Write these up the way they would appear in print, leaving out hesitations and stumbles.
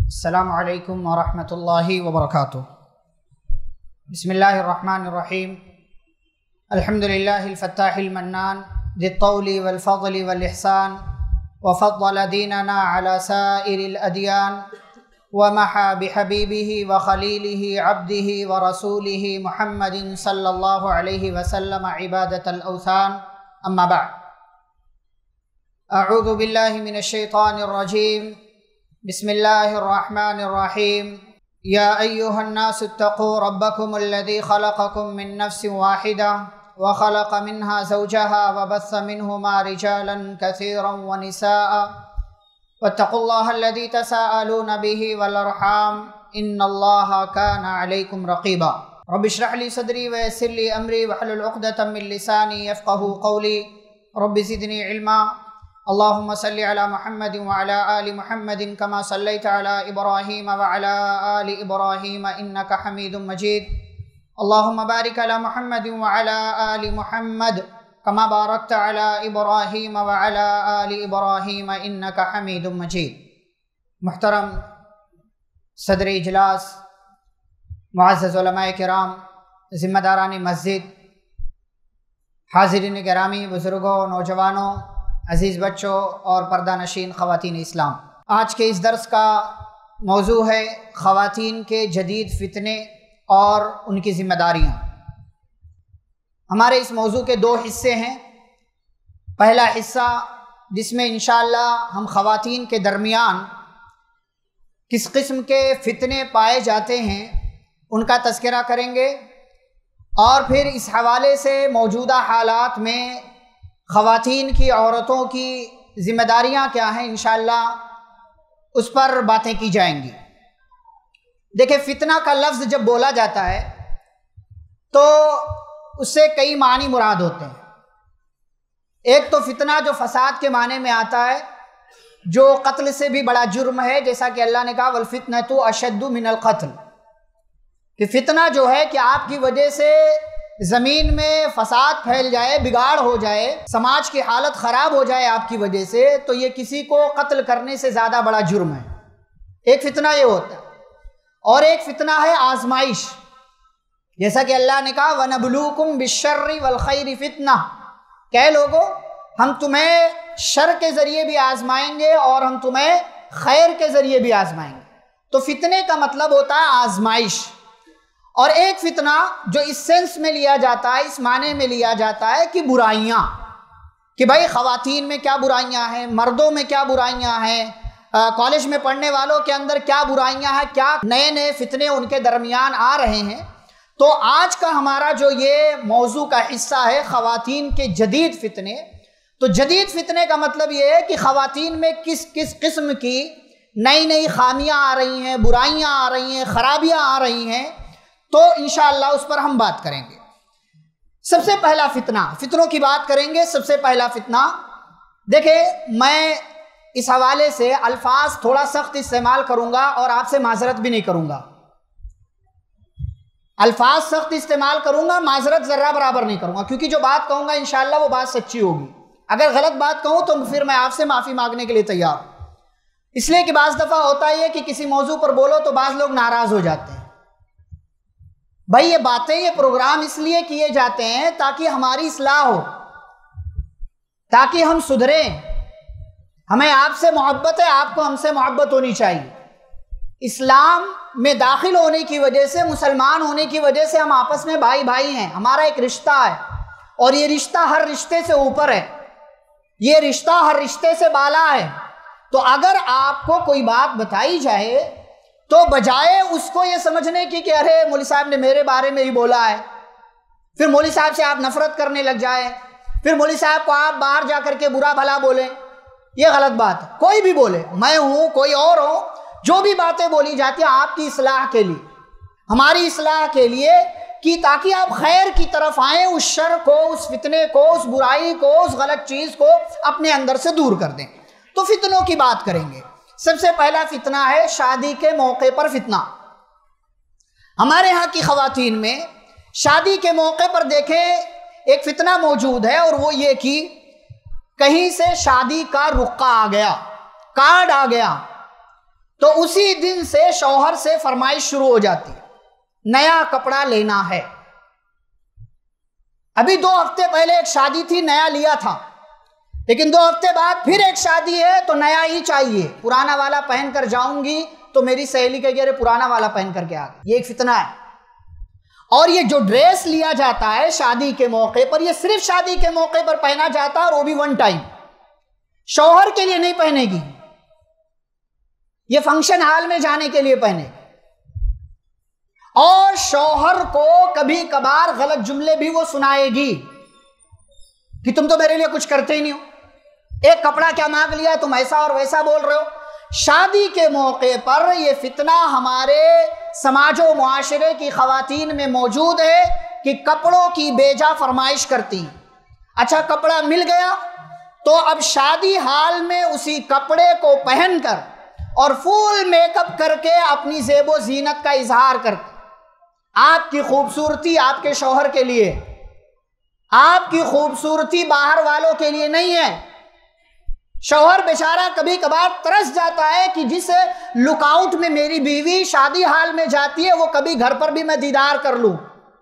अस्सलामु अलैकुम वरहमतुल्लाहि वबरकातुहू। बिस्मिल्लाहिर्रहमानिर्रहीम। अल्हम्दुलिल्लाहिल फ़त्ताहिल मन्नान ज़ित्तौली वल फ़ज़्ली वल इहसान व फ़द्दल दीनना अला साइरिल अदियान व महा बिहबीबिही व खलीलिही अब्दिही व रसूलिही मुहम्मदिन सल्लल्लाहु अलैहि वसल्लम इबादतल औसान। अम्मा बअद। अऊज़ु बिल्लाहि मिनश शैतानिर रजीम। बिस्मिल्लाहिर्रहमानिर्रहीम। या अय्युहन्नास इत्तक़ू रब्बकुमुल्लज़ी ख़लक़कुम मिन नफ्सिन वाहिदा व ख़लक़ मिन्हा ज़ौजहा व बस्स मिन्हुमा रिजालन कसीरन व निसाअ वत्तक़ुल्लाहल्लज़ी तसाअलून बिही वल अर्हाम इन्नल्लाहा काना अलैकुम रक़ीबा। रब्बि इश्रह ली सदरी व यस्सिर ली अमरी वहलुल उक़दतम मिन लिसानी यफ़क़हू क़ौली। रब्बि ज़िदनी इल्मा। अल्लाहुम्मा सल्लि अला मुहम्मदिन व अला आलि मुहम्मदिन कमा सल्लैता अला इब्राहीम व अला आलि इब्राहीम इन्नका हमीदुम मजीद। अल्लाहुम्मा बारिक अला मुहम्मदिन व अला आलि मुहम्मद कमा बारकता अला इब्राहीम व अला आलि इब्राहीम इन्नका हमीदुम मजीद। मुहतरम सदर इजलास, मुअज़्ज़ज़ उलमाए किराम, ज़िम्मेदारान मस्जिद, हाज़िरीन गिरामी, बुज़ुर्गों, नौजवानों, अज़ीज़ बच्चों और पर्दा नशीन ख़वातीन इस्लाम, आज के इस दर्स का मौजू है ख़वातीन के जदीद फ़ितने और उनकी ज़िम्मेदारियाँ। हमारे इस मौजू के दो हिस्से हैं। पहला हिस्सा जिसमें इंशाअल्लाह हम ख़वातीन के दरमियान किस किस्म के फ़ितने पाए जाते हैं उनका तज़किरा करेंगे, और फिर इस हवाले से मौजूदा हालात में ख़वातीन की, औरतों की ज़िम्मेदारियाँ क्या हैं, इंशाअल्लाह उस पर बातें की जाएंगी। देखिए, फ़ितना का लफ्ज़ जब बोला जाता है तो उससे कई मानी मुराद होते हैं। एक तो फ़ितना जो फ़साद के माने में आता है, जो कत्ल से भी बड़ा जुर्म है, जैसा कि अल्लाह ने कहा वल फ़ितनतु अशद्दु मिनल क़त्ल, कि फ़ितना जो है कि आपकी वजह से ज़मीन में फ़साद फैल जाए, बिगाड़ हो जाए, समाज की हालत ख़राब हो जाए आपकी वजह से, तो ये किसी को कत्ल करने से ज़्यादा बड़ा जुर्म है। एक फ़ितना ये होता है। और एक फ़ितना है आजमाइश, जैसा कि अल्लाह ने कहा वनबलूकुम बिश्शर्रि वल खैरि फ़ितना, कह लोगो हम तुम्हें शर के ज़रिए भी आजमाएंगे और हम तुम्हें खैर के ज़रिए भी आजमाएंगे। तो फ़ितने का मतलब होता है आजमाइश। और एक फ़ितना जो इस सेंस में लिया जाता है, इस माने में लिया जाता है कि बुराइयाँ, कि भाई ख़वातीन में क्या बुराइयाँ हैं, मर्दों में क्या बुराइयाँ हैं, कॉलेज में पढ़ने वालों के अंदर क्या बुराइयाँ हैं, क्या नए नए फ़ितने उनके दरमियान आ रहे हैं। तो आज का हमारा जो ये मौजू का हिस्सा है ख़वातीन के जदीद फ़ितने। तो जदीद फ़ितने का मतलब ये है कि ख़वातीन में किस किस किस्म की नई नई खामियाँ आ रही हैं, बुराइयाँ आ रही हैं, ख़राबियाँ आ रही हैं। तो इंशाअल्लाह उस पर हम बात करेंगे। सबसे पहला फ़ितना, फ़ितनों की बात करेंगे। सबसे पहला फ़ितना, देखिए मैं इस हवाले से अल्फाज थोड़ा सख्त इस्तेमाल करूँगा और आपसे माजरत भी नहीं करूँगा। अल्फाज सख्त इस्तेमाल करूँगा, माजरत ज़र्रा बराबर नहीं करूँगा, क्योंकि जो बात कहूँगा इंशाअल्लाह वो बात सच्ची होगी। अगर गलत बात कहूँ तो फिर मैं आपसे माफ़ी मांगने के लिए तैयार हूँ। इसलिए कि बाज़ दफ़ा होता ही है कि किसी मौजू पर बोलो तो बाज़ लोग नाराज़ हो जाते हैं। भाई ये बातें, ये प्रोग्राम इसलिए किए जाते हैं ताकि हमारी इस्लाह हो, ताकि हम सुधरें। हमें आपसे मोहब्बत है, आपको हमसे मोहब्बत होनी चाहिए। इस्लाम में दाखिल होने की वजह से, मुसलमान होने की वजह से हम आपस में भाई भाई हैं। हमारा एक रिश्ता है और ये रिश्ता हर रिश्ते से ऊपर है, ये रिश्ता हर रिश्ते से बाला है। तो अगर आपको कोई बात बताई जाए तो बजाय उसको ये समझने की कि अरे मौलवी साहब ने मेरे बारे में ही बोला है, फिर मौलवी साहब से आप नफरत करने लग जाए, फिर मौलवी साहब को आप बाहर जा करके बुरा भला बोलें, ये गलत बात है। कोई भी बोले, मैं हूँ कोई और हो, जो भी बातें बोली जाती हैं आपकी इस्लाह के लिए, हमारी इस्लाह के लिए, कि ताकि आप खैर की तरफ आएँ, उस शर को, उस फितने को, उस बुराई को, उस गलत चीज़ को अपने अंदर से दूर कर दें। तो फितनों की बात करेंगे। सबसे पहला फितना है शादी के मौके पर फितना। हमारे यहाँ की ख़वातीन में शादी के मौके पर देखें एक फितना मौजूद है, और वो ये कि कहीं से शादी का रुक्का आ गया, कार्ड आ गया, तो उसी दिन से शौहर से फरमाइश शुरू हो जाती है, नया कपड़ा लेना है। अभी 2 हफ्ते पहले एक शादी थी, नया लिया था, लेकिन 2 हफ्ते बाद फिर एक शादी है तो नया ही चाहिए। पुराना वाला पहन कर जाऊंगी तो मेरी सहेली कहेगी अरे पुराना वाला पहन करके आ गई। ये एक फितना है। और ये जो ड्रेस लिया जाता है शादी के मौके पर, ये सिर्फ शादी के मौके पर पहना जाता है और वो भी 1 टाइम। शौहर के लिए नहीं पहनेगी, ये फंक्शन हॉल में जाने के लिए पहने। और शौहर को कभी कभार गलत जुमले भी वो सुनाएगी कि तुम तो मेरे लिए कुछ करते ही नहीं हो, एक कपड़ा क्या मांग लिया, तुम ऐसा और वैसा बोल रहे हो। शादी के मौके पर यह फितना हमारे समाजो मुआशरे की खवातीन में मौजूद है कि कपड़ों की बेजा फरमाइश करती। अच्छा कपड़ा मिल गया तो अब शादी हाल में उसी कपड़े को पहनकर और फुल मेकअप करके अपनी ज़ेबो ज़ीनत का इजहार करते। आपकी खूबसूरती आपके शौहर के लिए, आपकी खूबसूरती बाहर वालों के लिए नहीं है। शौहर बेचारा कभी कभार तरस जाता है कि जिस लुकआउट में मेरी बीवी शादी हाल में जाती है वो कभी घर पर भी मैं दीदार कर लूं।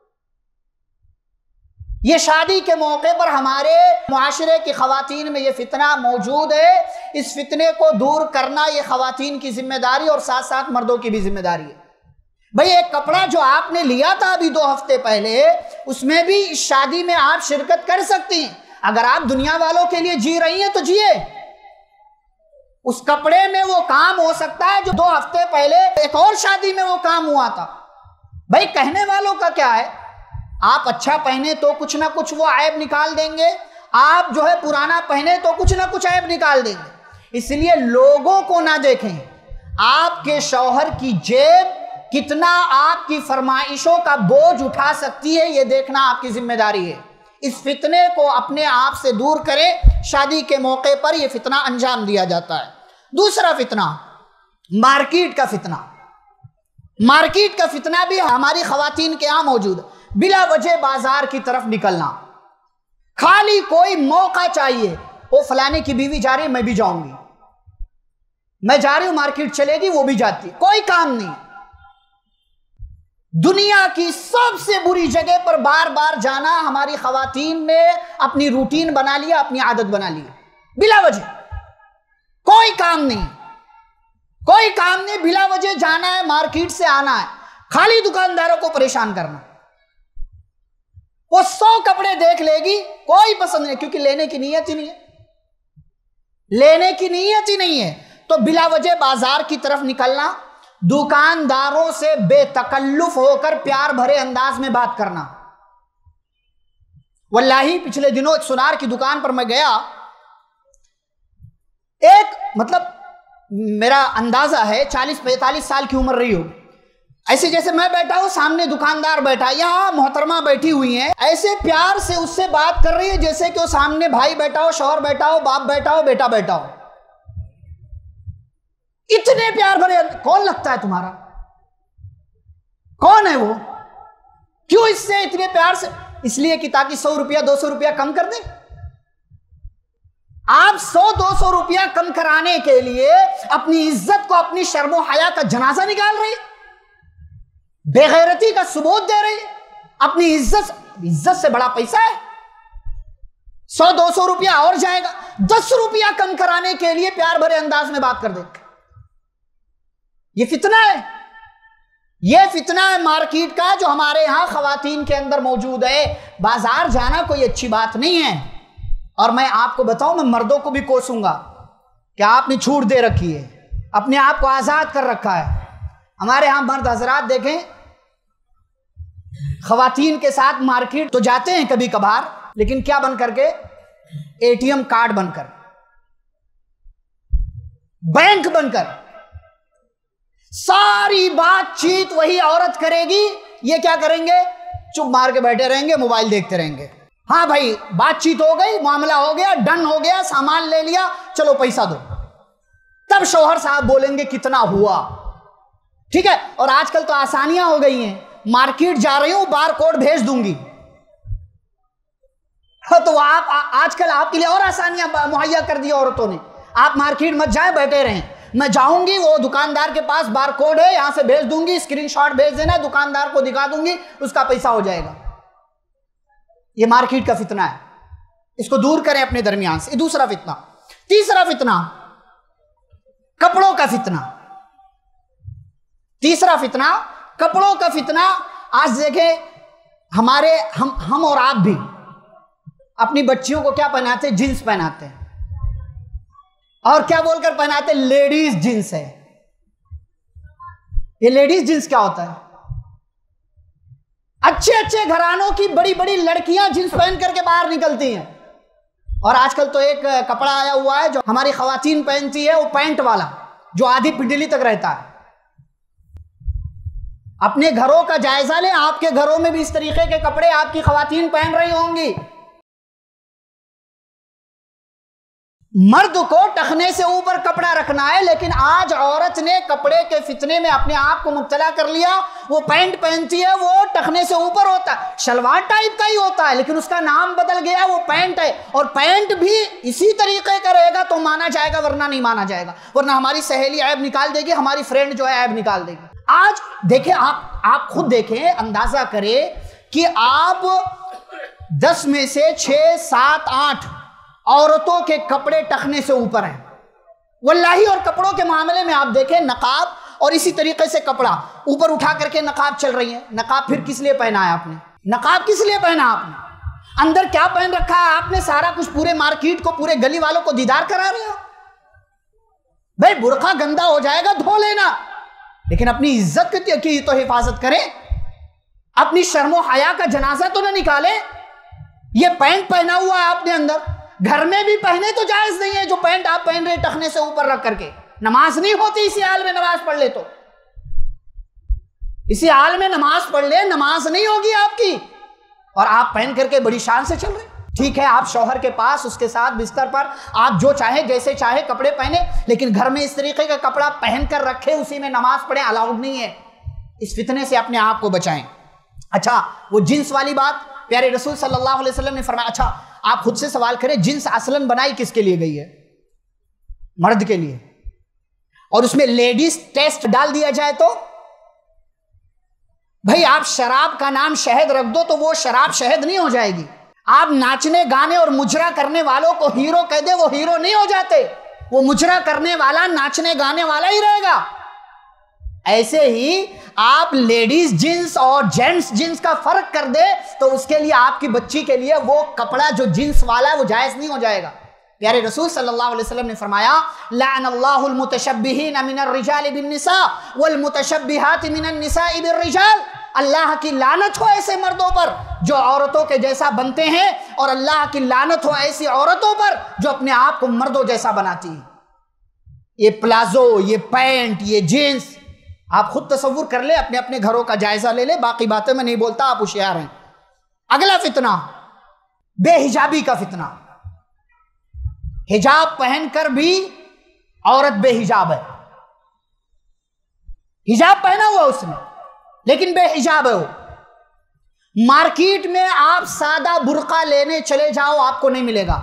ये शादी के मौके पर हमारे मुआशरे की खवातीन में ये फितना मौजूद है। इस फितने को दूर करना ये खवातीन की जिम्मेदारी और साथ साथ मर्दों की भी जिम्मेदारी है। भाई एक कपड़ा जो आपने लिया था अभी 2 हफ्ते पहले, उसमें भी इस शादी में आप शिरकत कर सकती हैं। अगर आप दुनिया वालों के लिए जी रही हैं तो जिए। उस कपड़े में वो काम हो सकता है जो 2 हफ्ते पहले एक और शादी में वो काम हुआ था। भाई कहने वालों का क्या है, आप अच्छा पहने तो कुछ ना कुछ वो ऐब निकाल देंगे, आप जो है पुराना पहने तो कुछ ना कुछ ऐब निकाल देंगे। इसलिए लोगों को ना देखें, आपके शौहर की जेब कितना आपकी फरमाइशों का बोझ उठा सकती है ये देखना आपकी जिम्मेदारी है। इस फितने को अपने आप से दूर करें। शादी के मौके पर यह फितना अंजाम दिया जाता है। दूसरा फितना मार्केट का फितना। मार्केट का फितना भी हमारी खवातीन के यहां मौजूद है। बिला वजह बाजार की तरफ निकलना, खाली कोई मौका चाहिए, वो फलाने की बीवी जा रही है मैं भी जाऊंगी, मैं जा रही हूं मार्केट चलेगी वो भी जाती, कोई काम नहीं। दुनिया की सबसे बुरी जगह पर बार बार जाना हमारी खवातीन ने अपनी रूटीन बना लिया, अपनी आदत बना ली। बिला वजह कोई काम नहीं, कोई काम नहीं, बिला वजह जाना है, मार्केट से आना है, खाली दुकानदारों को परेशान करना। वो 100 कपड़े देख लेगी, कोई पसंद नहीं, क्योंकि लेने की नीयत ही नहीं है, लेने की नीयत ही नहीं है। तो बिला वजह बाजार की तरफ निकलना, दुकानदारों से बेतकल्लुफ होकर प्यार भरे अंदाज में बात करना। वल्लाही पिछले दिनों एक सुनार की दुकान पर मैं गया, एक मतलब मेरा अंदाजा है 40-45 साल की उम्र रही हो, ऐसे जैसे मैं बैठा हूं सामने दुकानदार बैठा, यहां मोहतरमा बैठी हुई हैं, ऐसे प्यार से उससे बात कर रही है जैसे कि वो सामने भाई बैठा हो, शौहर बैठा हो, बाप बैठा हो, बेटा बैठा हो। इतने प्यार भरे। कौन लगता है तुम्हारा, कौन है वो, क्यों इससे इतने प्यार से? इसलिए कि ताकि 100 रुपया 200 रुपया कम कर दे। आप 100-200 रुपया कम कराने के लिए अपनी इज्जत को, अपनी शर्मो हया का जनाजा निकाल रही, बेगैरती का सबूत दे रही, अपनी इज्जत से बड़ा पैसा है। 100-200 रुपया और जाएगा, 10 रुपया कम कराने के लिए प्यार भरे अंदाज में बात कर दे। ये फितना है, ये फितना है मार्केट का जो हमारे यहां खवातीन के अंदर मौजूद है। बाजार जाना कोई अच्छी बात नहीं है। और मैं आपको बताऊं, मैं मर्दों को भी कोसूंगा कि आपने छूट दे रखी है, अपने आप को आजाद कर रखा है। हमारे यहां मर्द हजरात देखें, खवातीन के साथ मार्केट तो जाते हैं कभी कभार, लेकिन क्या बन करके, एटीएम कार्ड बनकर, बैंक बनकर। सारी बातचीत वही औरत करेगी, ये क्या करेंगे, चुप मार के बैठे रहेंगे, मोबाइल देखते रहेंगे। हाँ भाई बातचीत हो गई, मामला हो गया, डन हो गया, सामान ले लिया, चलो पैसा दो। तब शौहर साहब बोलेंगे कितना हुआ, ठीक है। और आजकल तो आसानियां हो गई हैं, मार्केट जा रही हूं बार कोड भेज दूंगी, तो आप आजकल आपके लिए और आसानियां मुहैया कर दी औरतों ने। आप मार्केट मत जाए, बैठे रहें, मैं जाऊंगी, वो दुकानदार के पास बार कोड है, यहां से भेज दूंगी, स्क्रीनशॉट भेज देना, दुकानदार को दिखा दूंगी, उसका पैसा हो जाएगा। ये मार्केट का फितना है, इसको दूर करें अपने दरमियान से। दूसरा फितना। तीसरा फितना कपड़ों का फितना। तीसरा फितना कपड़ों का फितना। आज देखें, हमारे हम और आप भी अपनी बच्चियों को क्या पहनाते हैं? जींस पहनाते हैं। और क्या बोलकर पहनाते? लेडीज जींस है। ये लेडीज जींस क्या होता है? अच्छे अच्छे घरानों की बड़ी बड़ी लड़कियां जींस पहन करके बाहर निकलती हैं। और आजकल तो एक कपड़ा आया हुआ है जो हमारी खवातीन पहनती है, वो पैंट वाला जो आधी पिंडली तक रहता है। अपने घरों का जायजा लें, आपके घरों में भी इस तरीके के कपड़े आपकी खवातीन पहन रही होंगी। मर्द को टखने से ऊपर कपड़ा रखना है, लेकिन आज औरत ने कपड़े के फितने में अपने आप को मुब्तला कर लिया। वो पैंट पहनती है, वो टखने से ऊपर होता है, शलवार टाइप का ही होता है, लेकिन उसका नाम बदल गया, वो पैंट है। और पैंट भी इसी तरीके का रहेगा तो माना जाएगा, वरना नहीं माना जाएगा। वरना हमारी सहेली ऐब निकाल देगी, हमारी फ्रेंड जो है ऐब निकाल देगी। आज देखें, आप खुद देखें, अंदाजा करें कि आप 10 में से 6, 7, 8 औरतों के कपड़े टखने से ऊपर हैं वल्लाही। और कपड़ों के मामले में आप देखें, नकाब और इसी तरीके से कपड़ा ऊपर उठा करके नकाब चल रही है। नकाब फिर किस लिए पहना है आपने? नकाब किस लिए पहना आपने? अंदर क्या पहन रखा है आपने? सारा कुछ पूरे मार्केट को, पूरे गली वालों को दीदार करा रहे हो। भाई बुरखा गंदा हो जाएगा, धो लेना, लेकिन अपनी इज्जत की तो हिफाजत करें। अपनी शर्मो हया का जनाजा तो ना निकाले। ये पैंट पहना हुआ है आपने अंदर, घर में भी पहने तो जायज नहीं है। जो पैंट आप पहन रहे टखने से ऊपर रख करके, नमाज नहीं होती इसी हाल में। नमाज पढ़ ले तो इसी हाल में नमाज पढ़ ले, नमाज नहीं होगी आपकी। और आप पहन करके बड़ी शान से चल रहे। ठीक है, आप शौहर के पास, उसके साथ बिस्तर पर आप जो चाहे जैसे चाहे कपड़े पहने, लेकिन घर में इस तरीके का कपड़ा पहन कर रखे, उसी में नमाज पढ़े, अलाउड नहीं है। इस फितने से अपने आप को बचाएं। अच्छा, वो जींस वाली बात प्यारे रसूल सल्लल्लाहु अलैहि वसल्लम ने फरमाया। अच्छा, आप खुद से सवाल करें, जींस असलन बनाई किसके लिए गई है? मर्द के लिए। और उसमें लेडीज टेस्ट डाल दिया जाए तो भाई, आप शराब का नाम शहद रख दो तो वो शराब शहद नहीं हो जाएगी। आप नाचने गाने और मुजरा करने वालों को हीरो कह दे, वो हीरो नहीं हो जाते। वो मुजरा करने वाला, नाचने गाने वाला ही रहेगा। ऐसे ही आप लेडीज जींस और जेंट्स जींस का फर्क कर दे तो उसके लिए, आपकी बच्ची के लिए वो कपड़ा जो जींस वाला है वो जायज नहीं हो जाएगा। प्यारे रसूल सल्लल्लाहु अलैहि वसल्लम ने फरमाया, लअनल्लाहुल मुतशब्बिहीन मिनर रिजाल बिन निसा वल मुतशब्बिहात मिनन निसाइ बिर रिजाल। अल्लाह की लानत हो ऐसे मर्दों पर जो औरतों के जैसा बनते हैं, और अल्लाह की लानत हो ऐसी औरतों पर जो अपने आप को मर्दों जैसा बनाती है। ये प्लाजो, ये पैंट, ये जींस, आप खुद तसव्वुर कर ले, अपने अपने घरों का जायजा ले ले। बाकी बातें मैं नहीं बोलता, आप होशियार हैं। अगला फितना, बेहिजाबी का फितना। हिजाब पहनकर भी औरत बेहिजाब है। हिजाब पहना हुआ उसने, लेकिन बेहिजाब है वो। मार्केट में आप सादा बुर्का लेने चले जाओ, आपको नहीं मिलेगा,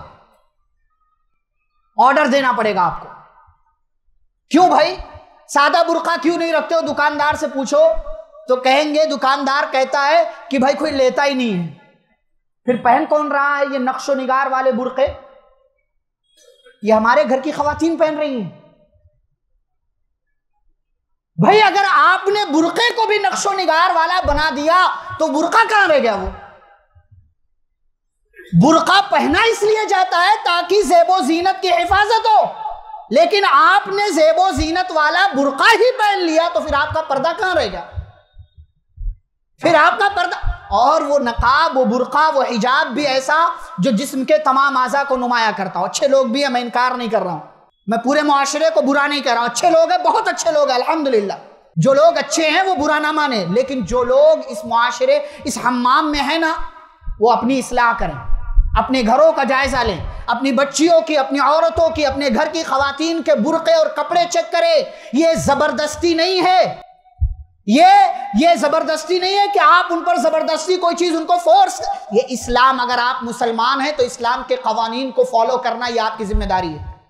ऑर्डर देना पड़ेगा आपको। क्यों भाई, सादा बुर्का क्यों नहीं रखते हो? दुकानदार से पूछो तो कहेंगे, दुकानदार कहता है कि भाई कोई लेता ही नहीं है। फिर पहन कौन रहा है ये नक्शो निगार वाले बुर्के? ये हमारे घर की खवातीन पहन रही हैं। भाई अगर आपने बुर्के को भी नक्शो निगार वाला बना दिया तो बुर्का कहां रह गया? वो बुर्का पहना इसलिए जाता है ताकि ज़ेबो ज़ीनत की हिफाजत हो, लेकिन आपने ज़ेबो ज़ीनत वाला बुर्का ही पहन लिया तो फिर आपका पर्दा कहां रह गया? फिर आपका पर्दा और वो नकाब, वो बुर्का, वो हिजाब भी ऐसा जो जिस्म के तमाम आज़ा को नुमाया करता हो। अच्छे लोग भी हैं, मैं इनकार नहीं कर रहा हूं, मैं पूरे मुआशरे को बुरा नहीं कर रहा हूं। अच्छे लोग हैं, बहुत अच्छे लोग हैं, अल्हम्दुलिल्लाह। जो लोग अच्छे हैं वो बुरा ना माने, लेकिन जो लोग इस मुआशरे, इस हम्माम में है ना, वो अपनी इस्लाह करें, अपने घरों का जायजा लें, अपनी बच्चियों की, अपनी औरतों की, अपने घर की खवातीन के बुर्के और कपड़े चेक करें। ये जबरदस्ती नहीं है, ये जबरदस्ती नहीं है कि आप उन पर जबरदस्ती कोई चीज उनको फोर्स। ये इस्लाम, अगर आप मुसलमान हैं तो इस्लाम के कवानीन को फॉलो करना ये आपकी जिम्मेदारी है।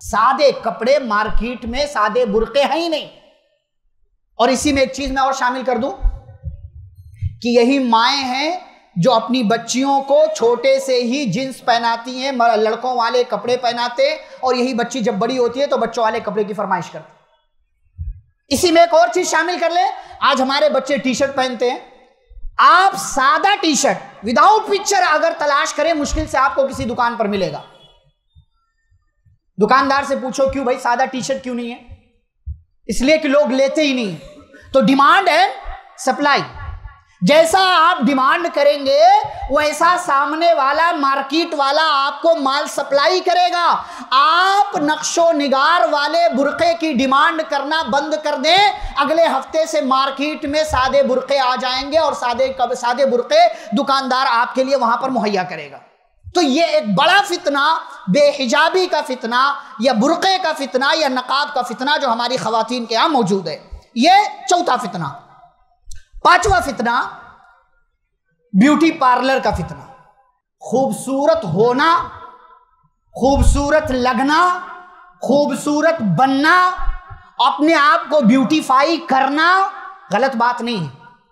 सादे कपड़े मार्केट में, सादे बुर्के हैं ही नहीं। और इसी में एक चीज मैं और शामिल कर दूं कि यही माएं हैं जो अपनी बच्चियों को छोटे से ही जींस पहनाती हैं, लड़कों वाले कपड़े पहनाते, और यही बच्ची जब बड़ी होती है तो बच्चों वाले कपड़े की फरमाइश करती। इसी में एक और चीज शामिल कर ले, आज हमारे बच्चे टी शर्ट पहनते हैं। आप सादा टी शर्ट विदाउट पिक्चर अगर तलाश करें, मुश्किल से आपको किसी दुकान पर मिलेगा। दुकानदार से पूछो क्यों भाई सादा टी शर्ट क्यों नहीं है? इसलिए कि लोग लेते ही नहीं। तो डिमांड एंड सप्लाई, जैसा आप डिमांड करेंगे वैसा सामने वाला मार्केट वाला आपको माल सप्लाई करेगा। आप नक्शो निगार वाले बुर्के की डिमांड करना बंद कर दें, अगले हफ्ते से मार्केट में सादे बुर्के आ जाएंगे और सादे बुर्के दुकानदार आपके लिए वहां पर मुहैया करेगा। तो ये एक बड़ा फितना, बेहिजाबी का फितना या बुर्के का फितना या नकाब का फितना जो हमारी खवातीन के यहां मौजूद है, ये चौथा फितना। पांचवा फितना ब्यूटी पार्लर का फितना। खूबसूरत होना, खूबसूरत लगना, खूबसूरत बनना, अपने आप को ब्यूटीफाई करना गलत बात नहीं है,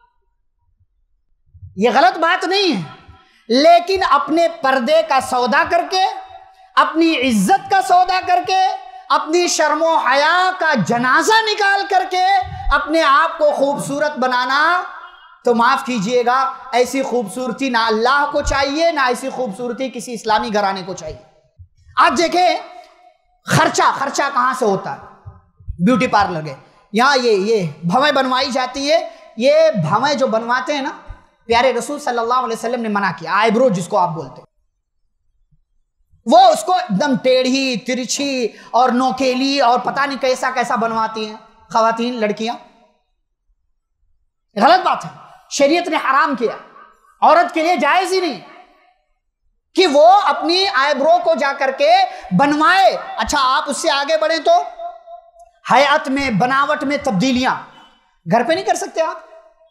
यह गलत बात नहीं है। लेकिन अपने पर्दे का सौदा करके, अपनी इज्जत का सौदा करके, अपनी शर्मो हया का जनाजा निकाल करके अपने आप को खूबसूरत बनाना, तो माफ कीजिएगा, ऐसी खूबसूरती ना अल्लाह को चाहिए, ना ऐसी खूबसूरती किसी इस्लामी घराने को चाहिए। आज देखें खर्चा कहां से होता है ब्यूटी पार्लर के। यहां ये भवें बनवाई जाती है। ये भवें जो बनवाते हैं ना, प्यारे रसूल सल्लल्लाहु अलैहि वसल्लम ने मना किया। आईब्रो जिसको आप बोलते हैं, वो उसको एकदम टेढ़ी तिरछी और नोकेली और पता नहीं कैसा कैसा बनवाती हैं खवातीन, लड़कियां। गलत बात है, शरीयत ने हराम किया, औरत के लिए जायज ही नहीं कि वो अपनी आईब्रो को जाकर के बनवाए। अच्छा, आप उससे आगे बढ़े तो हयात में, बनावट में तब्दीलियां घर पे नहीं कर सकते आप?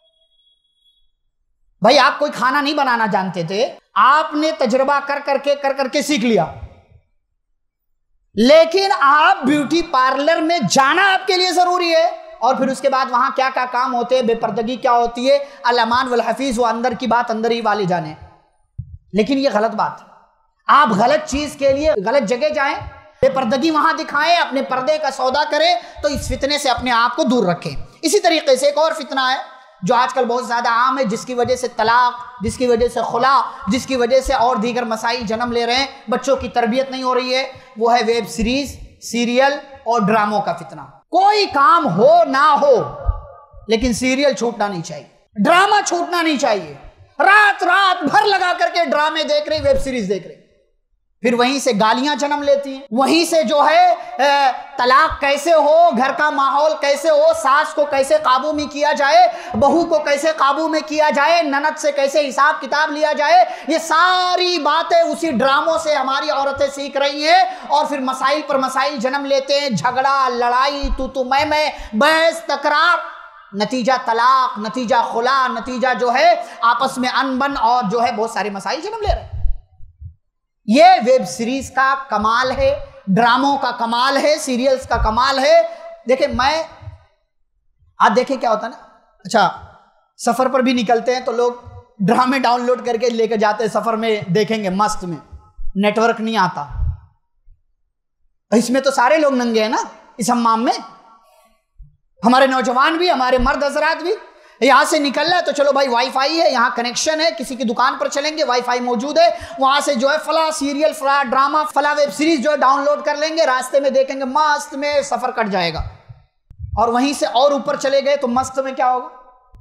भाई आप कोई खाना नहीं बनाना जानते थे, आपने तजुर्बा कर करके सीख लिया, लेकिन आप ब्यूटी पार्लर में जाना आपके लिए जरूरी है। और फिर उसके बाद वहां क्या क्या काम होते हैं, बेपर्दगी क्या होती है, अल-अमान वल हफीज, वो अंदर की बात अंदर ही वाले जाने। लेकिन ये गलत बात है। आप गलत चीज के लिए गलत जगह जाएं, बेपर्दगी वहां दिखाएं, अपने पर्दे का सौदा करें, तो इस फितने से अपने आप को दूर रखें। इसी तरीके से एक और फितना है जो आजकल बहुत ज्यादा आम है, जिसकी वजह से तलाक, जिसकी वजह से खुला, जिसकी वजह से और दीगर मसाइल जन्म ले रहे हैं, बच्चों की तरबियत नहीं हो रही है, वो है वेब सीरीज, सीरियल और ड्रामों का फितना। कोई काम हो ना हो, लेकिन सीरियल छूटना नहीं चाहिए, ड्रामा छूटना नहीं चाहिए। रात भर लगा करके ड्रामे देख रहे, वेब सीरीज देख रहे, फिर वहीं से गालियां जन्म लेती हैं, वहीं से जो है तलाक कैसे हो, घर का माहौल कैसे हो, सास को कैसे काबू में किया जाए, बहू को कैसे काबू में किया जाए, ननद से कैसे हिसाब किताब लिया जाए, ये सारी बातें उसी ड्रामों से हमारी औरतें सीख रही हैं। और फिर मसाइल पर मसाइल जन्म लेते हैं, झगड़ा, लड़ाई, तू मैं, बहस, तकरार, नतीजा तलाक, नतीजा खुला, नतीजा जो है आपस में अनबन और जो है बहुत सारे मसाइल जन्म ले रहे हैं। ये वेब सीरीज का कमाल है, ड्रामों का कमाल है, सीरियल्स का कमाल है। देखिए आज देखें क्या होता है ना, अच्छा सफर पर भी निकलते हैं तो लोग ड्रामे डाउनलोड करके लेकर जाते हैं, सफर में देखेंगे मस्त में, नेटवर्क नहीं आता। इसमें तो सारे लोग नंगे हैं ना इस हम्माम में, हमारे नौजवान भी, हमारे मर्द हजरात भी। यहां से निकलना है तो चलो भाई वाईफाई है, यहां कनेक्शन है, किसी की दुकान पर चलेंगे वाईफाई मौजूद है, वहां से जो है फला सीरियल, फला ड्रामा, फला वेब सीरीज जो है डाउनलोड कर लेंगे, रास्ते में देखेंगे, मस्त में सफर कट जाएगा। और वहीं से और ऊपर चले गए तो मस्त में क्या होगा?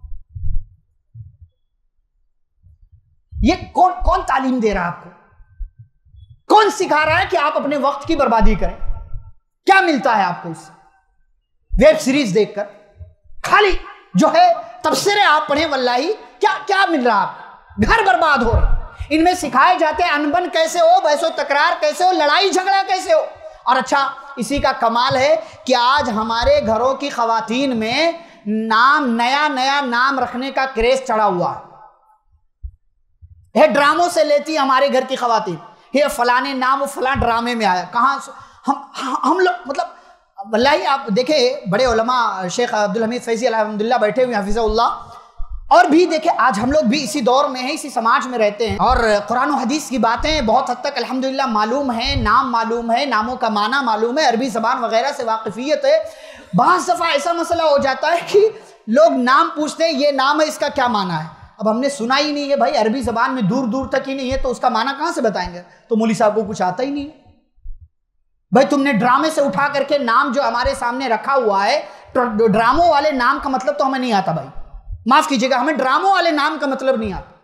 ये कौन तालीम दे रहा है आपको? कौन सिखा रहा है कि आप अपने वक्त की बर्बादी करें? क्या मिलता है आपको इससे? वेब सीरीज देखकर खाली जो है तफसीरें आप पढ़े, वल्लाही क्या मिल रहा है आपको? घर बर्बाद हो रहे। इनमें सिखाए जाते हैं अनबन कैसे हो, बहसो तकरार कैसे हो, लड़ाई झगड़ा कैसे हो। और अच्छा, इसी का कमाल है कि आज हमारे घरों की खवातीन में नया नाम रखने का क्रेज चढ़ा हुआ है। ड्रामों से लेती है हमारे घर की खवातीन, ये फलाने नाम फला ड्रामे में आया, कहां हम लोग मतलब वल्लाही आप देखें बड़े उलमा शेख अब्दुल हमीद फैजी अल्हम्दुलिल्लाह बैठे हुए हफिज़हुल्लाह, और भी देखें आज हम लोग भी इसी दौर में हैं, इसी समाज में रहते हैं, और कुरान और हदीस की बातें बहुत हद तक अल्हम्दुलिल्लाह मालूम है, नाम मालूम है, नामों का माना मालूम है, अरबी ज़बान वगैरह से वाकिफियत है। बहुत दफ़ा ऐसा मसला हो जाता है कि लोग नाम पूछते हैं, ये नाम है, इसका क्या माना है। अब हमने सुना ही नहीं है भाई, अरबी ज़बान में दूर दूर तक ही नहीं है, तो उसका माना कहाँ से बताएंगे? तो मौलवी साहब को कुछ आता ही नहीं भाई। तुमने ड्रामे से उठा करके नाम जो हमारे सामने रखा हुआ है, ड्रामों वाले नाम का मतलब तो हमें नहीं आता भाई, माफ कीजिएगा, हमें ड्रामों वाले नाम का मतलब नहीं आता।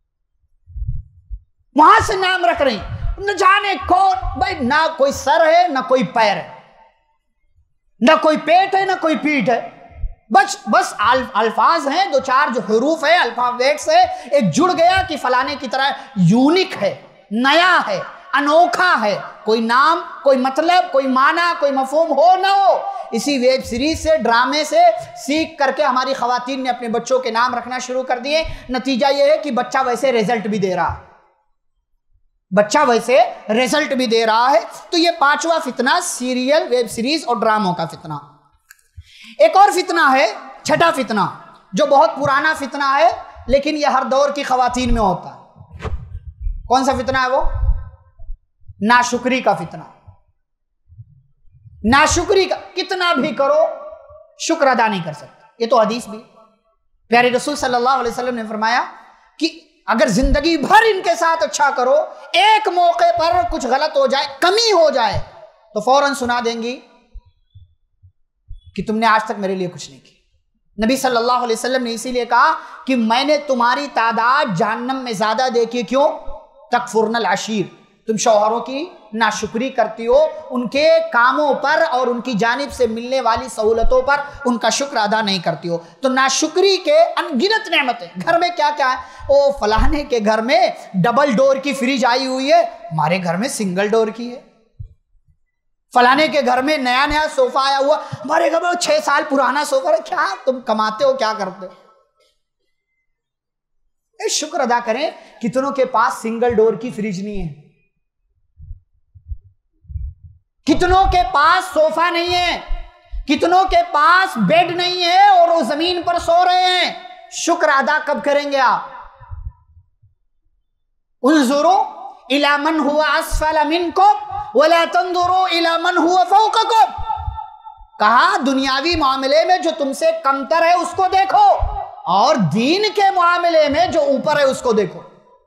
वहां से नाम रख रहे हैं, न जाने कौन भाई, ना कोई सर है ना कोई पैर है, ना कोई पेट है ना कोई पीठ है, बस अल्फाज हैं, दो चार जो हरूफ है, अल्फाबेट्स है, एक जुड़ गया कि फलाने की तरह यूनिक है, नया है, अनोखा है। कोई नाम, कोई मतलब, कोई माना, कोई मफहूम हो ना हो, इसी वेब सीरीज से, ड्रामे से सीख करके हमारी खवातीन ने अपने बच्चों के नाम रखना शुरू कर दिए। नतीजा यह है कि बच्चा वैसे रिजल्ट भी दे रहा है, बच्चा वैसे रिजल्ट भी दे रहा है। तो ये पांचवा फितना सीरियल, वेब सीरीज और ड्रामों का फितना। एक और फितना है, छठा फितना, जो बहुत पुराना फितना है, लेकिन यह हर दौर की खवातीन में होता है। कौन सा फितना है वो? नाशुक्री का फितना। नाशुक्री का, कितना भी करो शुक्र अदा नहीं कर सकते। ये तो हदीस भी, प्यारे रसूल सल्लल्लाहु अलैहि वसल्लम ने फरमाया कि अगर जिंदगी भर इनके साथ अच्छा करो, एक मौके पर कुछ गलत हो जाए, कमी हो जाए, तो फौरन सुना देंगी कि तुमने आज तक मेरे लिए कुछ नहीं किया। नबी सल्लल्लाहु अलैहि वसल्लम ने इसीलिए कहा कि मैंने तुम्हारी तादाद जहन्नम में ज्यादा देखी। क्यों? तकफुरनल अशीर, तुम शौहरों की नाशुक्री करती हो, उनके कामों पर और उनकी जानिब से मिलने वाली सहूलतों पर उनका शुक्र अदा नहीं करती हो। तो नाशुक्री के अनगिनत नेमतें। घर में क्या क्या है? ओ फलाने के घर में डबल डोर की फ्रिज आई हुई है, हमारे घर में सिंगल डोर की है। फलाने के घर में नया नया सोफा आया हुआ, हमारे घर में 6 साल पुराना सोफा है। क्या तुम कमाते हो, क्या करते हो? शुक्र अदा करें, कितनों के पास सिंगल डोर की फ्रिज नहीं है, कितनों के पास सोफा नहीं है, कितनों के पास बेड नहीं है और वो जमीन पर सो रहे हैं। शुक्र अदा कब करेंगे आप? उन्जुरू इला मन हुआ अस्फल मिनकुम वला तंजुरू इला मन हुआ फौककुम। कहा दुनियावी मामले में जो तुमसे कमतर है उसको देखो, और दीन के मामले में जो ऊपर है उसको देखो।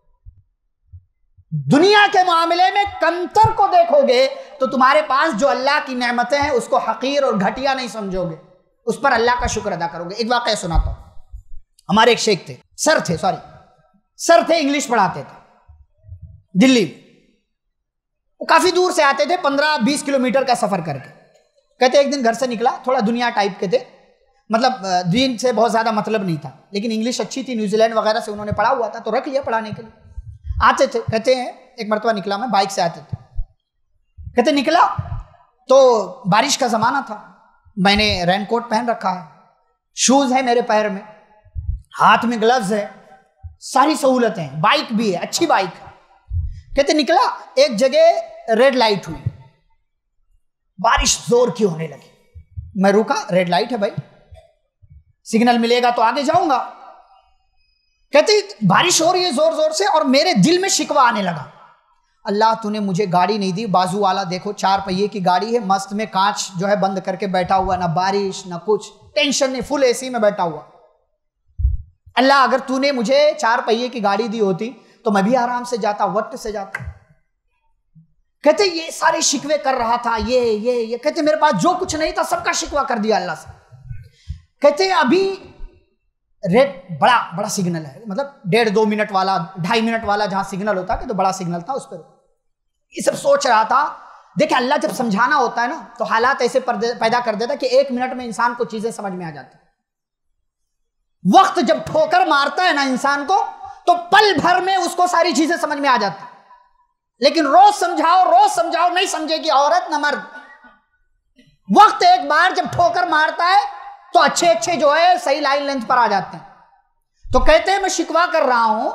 दुनिया के मामले में कमतर को देखोगे तो तुम्हारे पास जो अल्लाह की नेमतें हैं उसको हकीर और घटिया नहीं समझोगे, उस पर अल्लाह का शुक्र अदा करोगे। एक वाकया सुनाता हूं। हमारे एक शेख थे, सर थे, इंग्लिश पढ़ाते थे दिल्ली। वो काफी दूर से आते थे, 15-20 किलोमीटर का सफर करके। कहते एक दिन घर से निकला, थोड़ा दुनिया टाइप के थे, मतलब दीन से बहुत ज्यादा मतलब नहीं था, लेकिन इंग्लिश अच्छी थी, न्यूजीलैंड वगैरह से उन्होंने पढ़ा हुआ था, तो रख लिया पढ़ाने के लिए। आते थे, कहते हैं एक मरतबा निकला मैं, बाइक से आते थे, कहते निकला तो बारिश का जमाना था, मैंने रेनकोट पहन रखा है, शूज है मेरे पैर में, हाथ में ग्लव्स है, सारी सहूलतें, बाइक भी है, अच्छी बाइक है। कहते निकला, एक जगह रेड लाइट हुई, बारिश जोर की होने लगी, मैं रुका, रेड लाइट है भाई, सिग्नल मिलेगा तो आगे जाऊंगा। कहते बारिश हो रही है जोर जोर से, और मेरे दिल में शिकवा आने लगा, अल्लाह तूने मुझे गाड़ी नहीं दी, बाजू वाला देखो 4 पहिए की गाड़ी है, मस्त में कांच जो है बंद करके बैठा हुआ, ना बारिश ना कुछ, टेंशन नहीं, फुल एसी में बैठा हुआ। अल्लाह अगर तूने मुझे 4 पहिए की गाड़ी दी होती तो मैं भी आराम से जाता, वक्त से जाता। कहते ये सारे शिकवे कर रहा था, ये कहते मेरे पास जो कुछ नहीं था सबका शिकवा कर दिया अल्लाह से। कहते अभी रेड बड़ा सिग्नल है, मतलब 1.5-2 मिनट वाला, 2.5 मिनट वाला जहां सिग्नल होता है, तो बड़ा सिग्नल था, उस पर ये सब सोच रहा था। देखिए अल्लाह जब समझाना होता है ना तो हालात ऐसे पैदा कर देता कि 1 मिनट में इंसान को चीजें समझ में आ जाती। वक्त जब ठोकर मारता है ना इंसान को, तो पल भर में उसको सारी चीजें समझ में आ जाती। लेकिन रोज समझाओ नहीं समझेगी औरत न मर्द। वक्त एक बार जब ठोकर मारता है तो अच्छे जो है सही लाइन लेंथ पर आ जाते हैं। तो कहते हैं मैं शिकवा कर रहा हूं,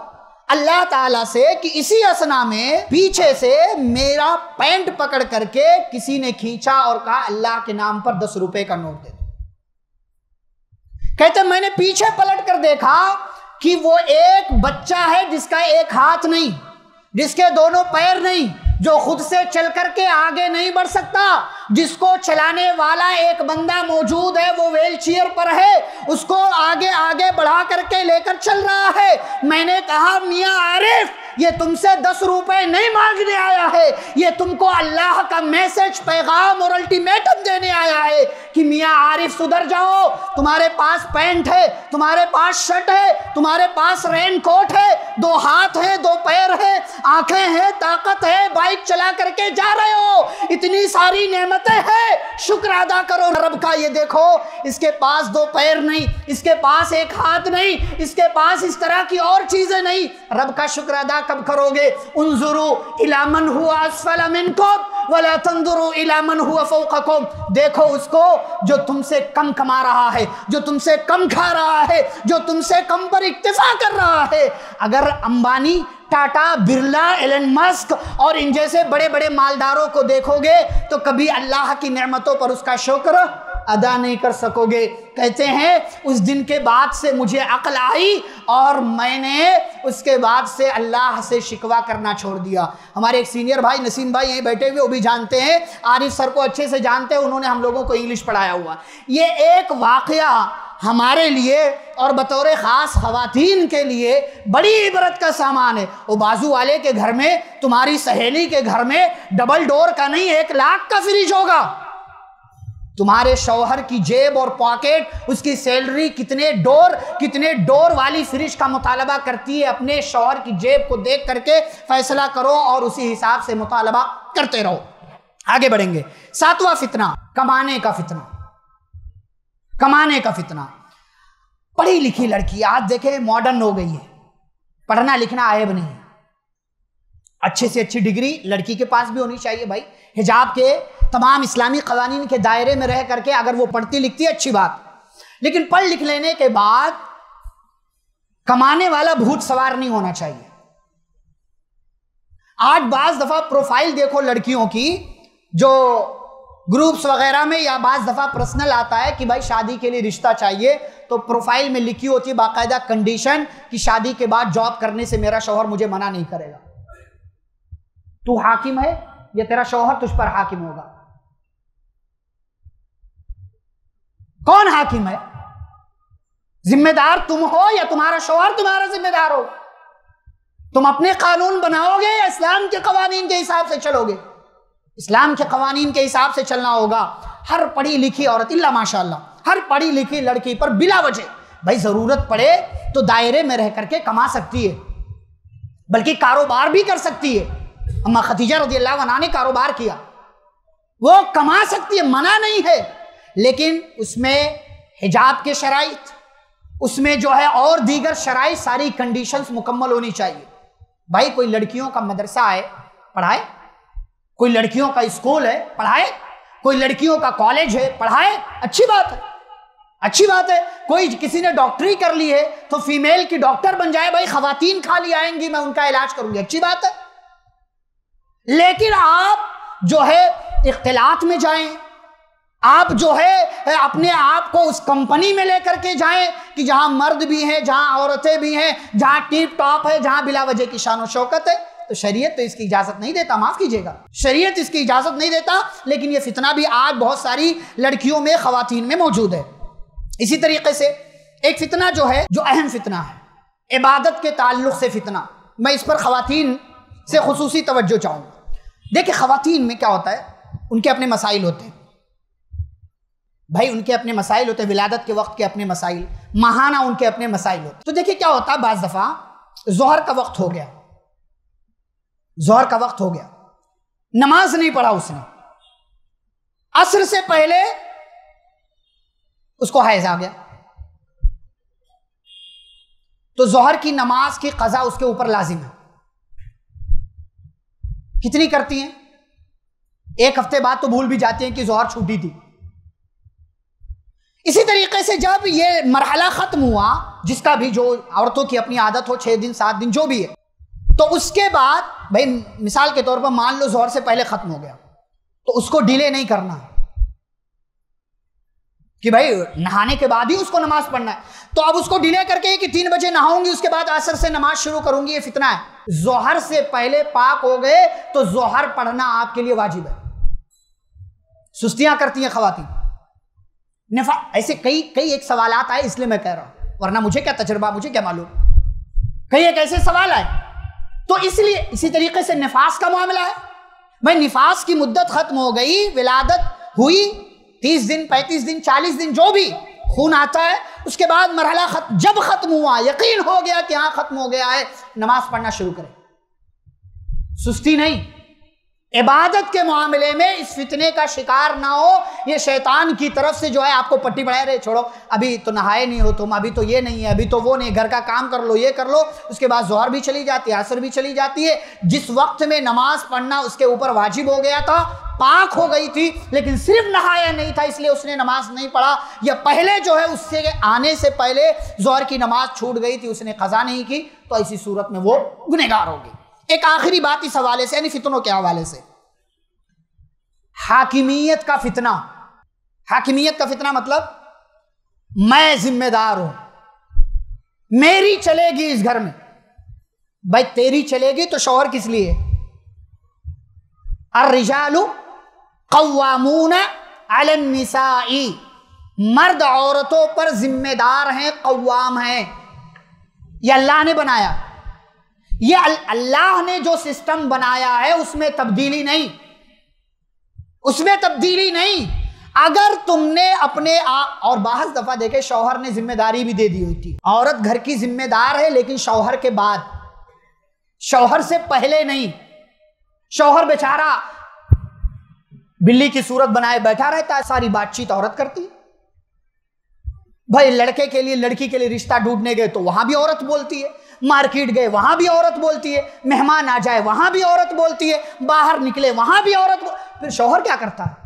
अल्लाह ताला से कि इसी असना में पीछे से मेरा पैंट पकड़ करके किसी ने खींचा और कहा अल्लाह के नाम पर 10 रुपए का नोट दे दो। कहते मैंने पीछे पलट कर देखा कि वो एक बच्चा है जिसका एक हाथ नहीं, जिसके दोनों पैर नहीं, जो खुद से चल करके आगे नहीं बढ़ सकता, जिसको चलाने वाला एक बंदा मौजूद है, वो व्हील चेयर पर है, उसको आगे आगे बढ़ा करके लेकर चल रहा है। मैंने कहा मियां आरिफ, ये तुमसे 10 रुपए नहीं मांगने आया है, ये तुमको अल्लाह का मैसेज, पैगाम और अल्टीमेटम देने आया है कि मियां आरिफ सुधर जाओ। तुम्हारे पास पैंट है, तुम्हारे पास शर्ट है, तुम्हारे पास रेन कोट है, 2 हाथ है, 2 पैर है, आंखें हैं, ताकत है, बाइक चला करके जा रहे हो, इतनी सारी नेमतें हैं, शुक्र अदा करो रब का। ये देखो इसके पास 2 पैर नहीं, इसके पास एक हाथ नहीं, इसके पास इस तरह की और चीजें नहीं। रब का शुक्र अदा कब करोगे? उन्जुरू इला मन हुआ अस्फल मिनकुम वला तंजुरू इला मन हुआ फौककुम। देखो उसको जो तुमसे कम कमा रहा है, जो तुमसे कम खा रहा है, जो तुमसे कम पर इक्तिफा कर रहा है। अगर अंबानी, टाटा, बिरला, एलन मस्क और इन जैसे बड़े बड़े मालदारों को देखोगे तो कभी अल्लाह की नेमतों पर उसका शुक्र अदा नहीं कर सकोगे। कहते हैं उस दिन के बाद से मुझे अक्ल आई और मैंने उसके बाद से अल्लाह से शिकवा करना छोड़ दिया। हमारे एक सीनियर भाई नसीम भाई यहीं बैठे हुए, वो भी जानते हैं, आरिफ सर को अच्छे से जानते हैं, उन्होंने हम लोगों को इंग्लिश पढ़ाया हुआ। ये एक वाकया हमारे लिए और बतौर ख़ास ख़वातीन के लिए बड़ी इबरत का सामान है। वो बाजू वाले के घर में, तुम्हारी सहेली के घर में डबल डोर का नहीं 1 लाख का फ्रिज होगा। तुम्हारे शौहर की जेब और पॉकेट, उसकी सैलरी कितने डोर वाली फ्रिज का मुतालबा करती है। अपने शौहर की जेब को देख करके फैसला करो और उसी हिसाब से मुतालबा करते रहो। आगे बढ़ेंगे। 7वां फितना, कमाने का फितना। कमाने का फितना। पढ़ी लिखी लड़की आज देखे मॉडर्न हो गई है, पढ़ना लिखना आयब नहीं है, अच्छे से अच्छी डिग्री लड़की के पास भी होनी चाहिए भाई। हिजाब के तमाम इस्लामी कवानीन के दायरे में रह करके अगर वो पढ़ती लिखती है अच्छी बात, लेकिन पढ़ लिख लेने के बाद कमाने वाला भूत सवार नहीं होना चाहिए। आज बाज दफा प्रोफाइल देखो लड़कियों की, जो ग्रुप्स वगैरह में या बाज दफा पर्सनल आता है कि भाई शादी के लिए रिश्ता चाहिए, तो प्रोफाइल में लिखी होती है बाकायदा कंडीशन कि शादी के बाद जॉब करने से मेरा शौहर मुझे मना नहीं करेगा। तू हाकिम है या तेरा शौहर तुझ पर हाकिम होगा? कौन हाकिम है? जिम्मेदार तुम हो या तुम्हारा शौहर तुम्हारा जिम्मेदार हो? तुम अपने कानून बनाओगे या इस्लाम के कवानीन के हिसाब से चलोगे? इस्लाम के कवानीन के हिसाब से चलना होगा। हर पढ़ी लिखी औरत, इल्ला माशाअल्लाह, हर पढ़ी लिखी लड़की पर बिला वजह भाई जरूरत पड़े तो दायरे में रह करके कमा सकती है, बल्कि कारोबार भी कर सकती है। अम्मा खदीजा रज़ियल्लाहु अन्हा ने कारोबार किया, वो कमा सकती है, मना नहीं है, लेकिन उसमें हिजाब के शराइत, उसमें जो है और दीगर शराइत, सारी कंडीशंस मुकम्मल होनी चाहिए। भाई कोई लड़कियों का मदरसा है, पढ़ाए, कोई लड़कियों का स्कूल है, पढ़ाए, कोई लड़कियों का कॉलेज है, पढ़ाए, अच्छी बात है, अच्छी बात है। कोई किसी ने डॉक्टरी कर ली है तो फीमेल की डॉक्टर बन जाए, भाई खवातीन खाली आएंगी, मैं उनका इलाज करूंगी, अच्छी बात है। लेकिन आप जो है इख्तिलात में जाएं, आप जो है अपने आप को उस कंपनी में लेकर के जाएं कि जहां मर्द भी हैं, जहां औरतें भी हैं, जहां टिप टॉप है, जहां बिला वजह की शान और शौकत है, तो शरीयत तो इसकी इजाजत नहीं देता, माफ कीजिएगा, शरीयत इसकी इजाजत नहीं देता। लेकिन ये फितना भी आज बहुत सारी लड़कियों में, खवातीन में मौजूद है। इसी तरीके से एक फितना जो है, जो अहम फितना है, इबादत के ताल्लुक से फितना, मैं इस पर खवातीन से खुसूसी तवज्जो चाहूंगा। देखिए खवातीन में क्या होता है, उनके अपने मसाइल होते हैं भाई, उनके अपने मसाइल होते हैं, विलादत के वक्त के अपने मसाइल, माहाना उनके अपने मसाइल होते हैं। तो देखिए क्या होता है, बाज़ दफ़ा ज़ोहर का वक्त हो गया, ज़ोहर का वक्त हो गया, नमाज नहीं पढ़ा उसने, असर से पहले उसको हैज़ आ गया, तो ज़ोहर की नमाज की क़ज़ा उसके ऊपर लाजिम है। कितनी करती हैं? 1 हफ्ते बाद तो भूल भी जाती हैं कि ज़ोहर छूटी थी। इसी तरीके से जब ये मरहला खत्म हुआ, जिसका भी जो औरतों की अपनी आदत हो 6 दिन 7 दिन जो भी है, तो उसके बाद भाई मिसाल के तौर पर मान लो जोहर से पहले खत्म हो गया, तो उसको डिले नहीं करना कि भाई नहाने के बाद ही उसको नमाज पढ़ना है। तो अब उसको डिले करके कि 3 बजे नहाऊंगी उसके बाद असर से नमाज शुरू करूंगी, ये फितना है। जोहर से पहले पाक हो गए तो जोहर पढ़ना आपके लिए वाजिब है। सुस्तियां करती हैं खवातीन, ऐसे कई एक सवालात आए इसलिए मैं कह रहा हूं, वरना मुझे क्या तजर्बा, मुझे क्या मालूम, कई एक ऐसे सवाल आए। तो इसलिए इसी तरीके से निफास का मामला है। भाई निफास की मुद्दत खत्म हो गई, विलादत हुई, 30 दिन 35 दिन 40 दिन जो भी खून आता है, उसके बाद मरहला जब खत्म हुआ, यकीन हो गया कि हाँ खत्म हो गया है, नमाज पढ़ना शुरू करें। सुस्ती नहीं, इबादत के मामले में इस फितने का शिकार ना हो। ये शैतान की तरफ से जो है आपको पट्टी पढ़ाए रहे, छोड़ो अभी तो नहाए नहीं हो तुम, अभी तो ये नहीं है, अभी तो वो नहीं, घर का काम कर लो, ये कर लो, उसके बाद जोहर भी चली जाती है, असर भी चली जाती है। जिस वक्त में नमाज पढ़ना उसके ऊपर वाजिब हो गया था, पाक हो गई थी, लेकिन सिर्फ नहाया नहीं था इसलिए उसने नमाज नहीं पढ़ा, या पहले जो है उससे आने से पहले जोहर की नमाज छूट गई थी, उसने कज़ा नहीं की, तो ऐसी सूरत में वो गुनहगार होगी। एक आखिरी बात इस हवाले से, यानी फितनों के हवाले से, हाकिमियत का फितना। हाकिमियत का फितना मतलब मैं जिम्मेदार हूं, मेरी चलेगी इस घर में। भाई तेरी चलेगी तो शौहर किस लिए? अर्रिजालु क़व्वामून अलन निसाई, मर्द औरतों पर जिम्मेदार हैं, कव्वाम हैं। ये अल्लाह ने बनाया, ये अल्लाह ने जो सिस्टम बनाया है उसमें तब्दीली नहीं, उसमें तब्दीली नहीं। अगर तुमने अपने आप, और बाहर दफा देखे शौहर ने जिम्मेदारी भी दे दी होती, औरत घर की जिम्मेदार है लेकिन शौहर के बाद, शौहर से पहले नहीं। शौहर बेचारा बिल्ली की सूरत बनाए बैठा रहता है, सारी बातचीत औरत करती है। भाई लड़के के लिए लड़की के लिए रिश्ता ढूंढने गए तो वहां भी औरत बोलती है, मार्केट गए वहां भी औरत बोलती है, मेहमान आ जाए वहां भी औरत बोलती है, बाहर निकले वहां भी औरत फिर शौहर क्या करता है?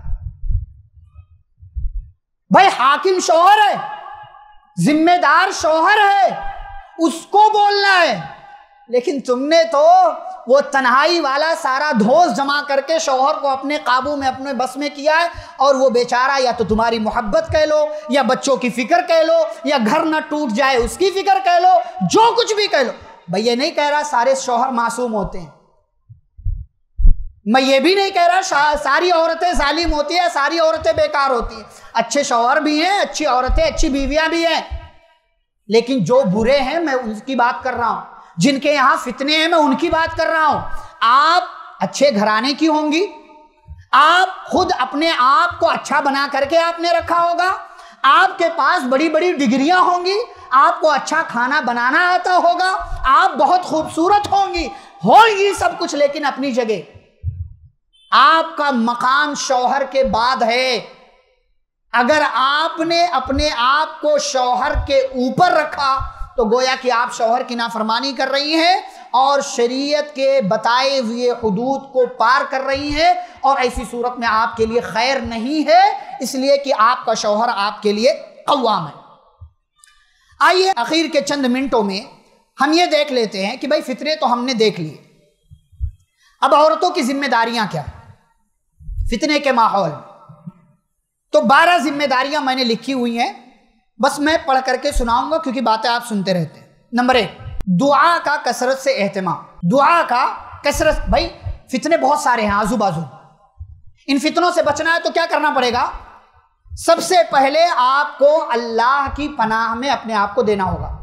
भाई हाकिम शौहर है, जिम्मेदार शौहर है, उसको बोलना है। लेकिन तुमने तो वो तन्हाई वाला सारा धोस जमा करके शौहर को अपने काबू में, अपने बस में किया है, और वो बेचारा या तो तुम्हारी मोहब्बत कह लो, या बच्चों की फिक्र कह लो, या घर ना टूट जाए उसकी फिक्र कह लो, जो कुछ भी कह लो। भाई ये नहीं कह रहा सारे शौहर मासूम होते हैं, मैं ये भी नहीं कह रहा सारी औरतें जालिम होती है, सारी औरतें बेकार होती हैं। अच्छे शौहर भी हैं, अच्छी औरतें, अच्छी बीवियां भी हैं, लेकिन जो बुरे हैं मैं उनकी बात कर रहा हूं, जिनके यहां फितने हैं मैं उनकी बात कर रहा हूं। आप अच्छे घराने की होंगी, आप खुद अपने आप को अच्छा बना करके आपने रखा होगा, आपके पास बड़ी बड़ी डिग्रियां होंगी, आपको अच्छा खाना बनाना आता होगा, आप बहुत खूबसूरत होंगी सब कुछ, लेकिन अपनी जगह आपका मकाम शौहर के बाद है। अगर आपने अपने आप को शौहर के ऊपर रखा तो गोया कि आप शौहर की नाफरमानी कर रही हैं और शरीयत के बताए हुए हुदूद को पार कर रही हैं, और ऐसी सूरत में आपके लिए खैर नहीं है, इसलिए कि आपका शौहर आपके लिए कव्वाम है। आइए आखिर के चंद मिनटों में हम ये देख लेते हैं कि भाई फितरे तो हमने देख लिए, अब औरतों की जिम्मेदारियां क्या फितने के माहौल। तो 12 जिम्मेदारियां मैंने लिखी हुई हैं, बस मैं पढ़ करके सुनाऊंगा क्योंकि बातें आप सुनते रहते हैं। नंबर 1, दुआ का कसरत से एहतमाम। दुआ का कसरत, भाई फितने बहुत सारे हैं आजू बाजू, इन फितनों से बचना है तो क्या करना पड़ेगा? सबसे पहले आपको अल्लाह की पनाह में अपने आप को देना होगा।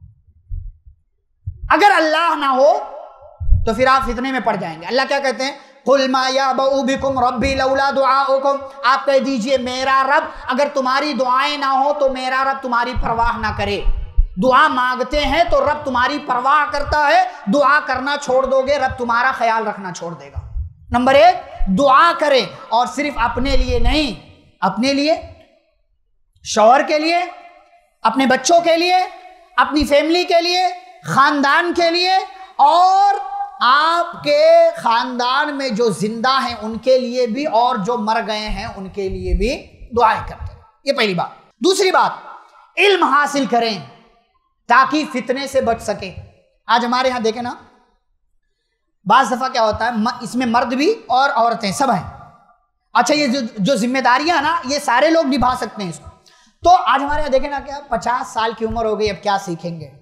अगर अल्लाह ना हो तो फिर आप फितने में पड़ जाएंगे। अल्लाह क्या कहते हैं? कुल मा याबउ बिकुम रब्बी लौला दुआउकुम, आप कह दीजिए मेरा रब, अगर तुम्हारी दुआएं ना हो तो मेरा रब तुम्हारी परवाह ना करे। दुआ मांगते हैं तो रब तुम्हारी परवाह करता है, दुआ करना छोड़ दोगे रब तुम्हारा ख्याल रखना छोड़ देगा। नंबर 1, दुआ करें, और सिर्फ अपने लिए नहीं, अपने लिए, शौहर के लिए, अपने बच्चों के लिए, अपनी फैमिली के लिए, खानदान के लिए, और आपके खानदान में जो जिंदा हैं उनके लिए भी, और जो मर गए हैं उनके लिए भी दुआएं करते हैं। ये पहली बात। दूसरी बात, इल्म हासिल करें ताकि फितने से बच सके। आज हमारे यहां देखें ना, बाज़ दफा क्या होता है, इसमें मर्द भी और औरतें सब हैं। अच्छा, ये जो जिम्मेदारियां ना, ये सारे लोग निभा सकते हैं इसको। तो आज हमारे यहां देखें ना, क्या 50 साल की उम्र हो गई, अब क्या सीखेंगे?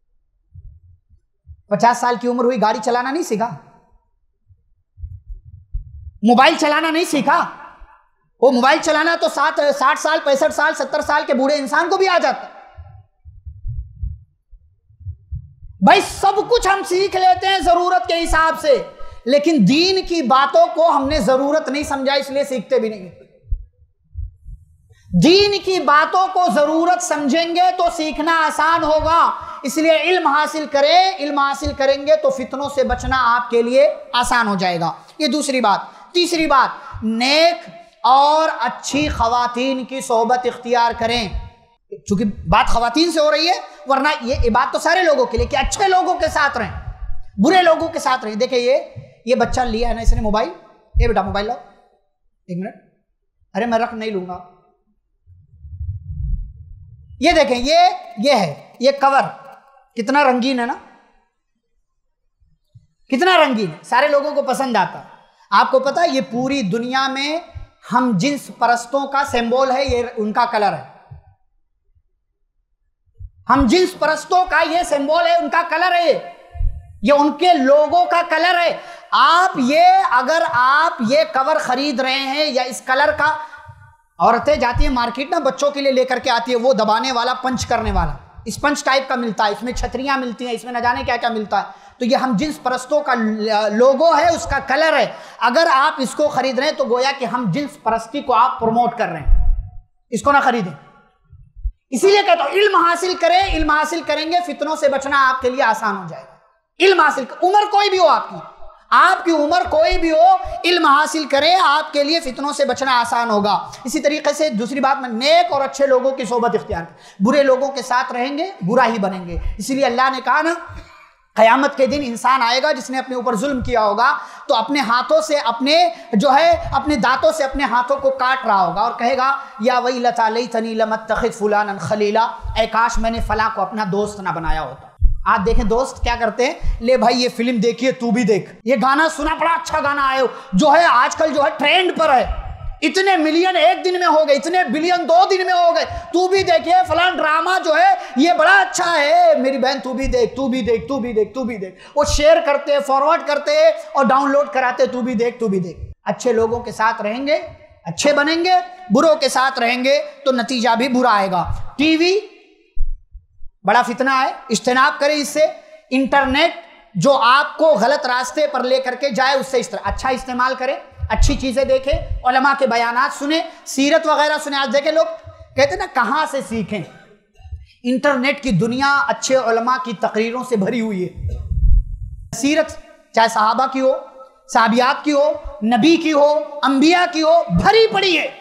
50 साल की उम्र हुई, गाड़ी चलाना नहीं सीखा, मोबाइल चलाना नहीं सीखा। वो मोबाइल चलाना तो 60 साल, 65 साल, 70 साल के बूढ़े इंसान को भी आ जाता। भाई सब कुछ हम सीख लेते हैं जरूरत के हिसाब से, लेकिन दीन की बातों को हमने जरूरत नहीं समझा, इसलिए सीखते भी नहीं। दीन की बातों को जरूरत समझेंगे तो सीखना आसान होगा, इसलिए इल्म हासिल करें। इल्म हासिल करेंगे तो फितनों से बचना आपके लिए आसान हो जाएगा। ये दूसरी बात। तीसरी बात, नेक और अच्छी खवातीन की सोहबत इख्तियार करें। चूंकि बात खवातीन से हो रही है, वरना ये बात तो सारे लोगों के लिए कि अच्छे लोगों के साथ रहें, बुरे लोगों के साथ रहें। देखिए ये बच्चा लिया है ना इसने मोबाइल, ये बेटा मोबाइल लो, 1 मिनट, अरे मैं रख नहीं लूंगा। ये देखें, ये है, ये कवर कितना रंगीन है ना, कितना रंगीन है, सारे लोगों को पसंद आता। आपको पता है ये पूरी दुनिया में हम जिन्स परस्तों का सिंबल है, ये उनका कलर है। हम जिन्स परस्तों का ये सिंबल है, उनका कलर है, ये उनके लोगों का कलर है। अगर आप ये कवर खरीद रहे हैं या इस कलर का, औरतें जाती है मार्केट ना, बच्चों के लिए लेकर के आती है, वो दबाने वाला, पंच करने वाला, स्पंज टाइप का मिलता है, इसमें छतरियां मिलती हैं, इसमें न जाने क्या क्या मिलता है। तो ये हम जिन्स परस्तों का लोगो है, उसका कलर है। अगर आप इसको खरीद रहे हैं तो गोया कि हम जिन्स परस्ती को आप प्रमोट कर रहे हैं, इसको ना खरीदें। इसीलिए कहता हूं इल्म हासिल करें। इल्म हासिल करेंगे, फितनों से बचना आपके लिए आसान हो जाएगा। इल्म हासिल, उम्र कोई भी हो आपकी उम्र कोई भी हो, इल्म हासिल करें, आपके लिए फितनों से बचना आसान होगा। इसी तरीके से दूसरी बात में, नेक और अच्छे लोगों की सोबत इख्तियार करें। बुरे लोगों के साथ रहेंगे, बुरा ही बनेंगे। इसीलिए अल्लाह ने कहा ना, क़यामत के दिन इंसान आएगा जिसने अपने ऊपर जुल्म किया होगा, तो अपने हाथों से, अपने दांतों से अपने हाथों को काट रहा होगा और कहेगा, या वैलता लैतनी लम अत्तखिज़ फुलानन खलीला, ऐ काश मैंने फला को अपना दोस्त ना बनाया होता। आज देखें दोस्त क्या करते हैं, ले भाई ये फिल्म देखिए, तू भी देख, ये गाना सुना, बड़ा अच्छा गाना आया जो है आजकल जो है ट्रेंड पर है, इतने मिलियन 1 दिन में हो गए, इतने बिलियन 2 दिन में हो गए, तू भी देखिए, फलान ड्रामा जो है ये बड़ा अच्छा है, मेरी बहन तू भी देख, तू भी देख, तू भी देख, तू भी देख। वो शेयर करते हैं, फॉरवर्ड करते हैं और डाउनलोड कराते, तू भी देख, तू भी देख। अच्छे लोगों के साथ रहेंगे, अच्छे बनेंगे, बुरों के साथ रहेंगे तो नतीजा भी बुरा आएगा। टीवी बड़ा फितना है, इज्तनाब करें इससे। इंटरनेट जो आपको गलत रास्ते पर लेकर के जाए, उससे इस तरह अच्छा इस्तेमाल करें, अच्छी चीजें देखें, उलमा के बयानात सुने, सीरत वगैरह सुने। आज देखें लोग कहते ना कहां से सीखें, इंटरनेट की दुनिया अच्छे उलमा की तकरीरों से भरी हुई है। सीरत चाहे सहाबा की हो, साहबियात की हो, नबी की हो, अंबिया की हो, भरी पड़ी है।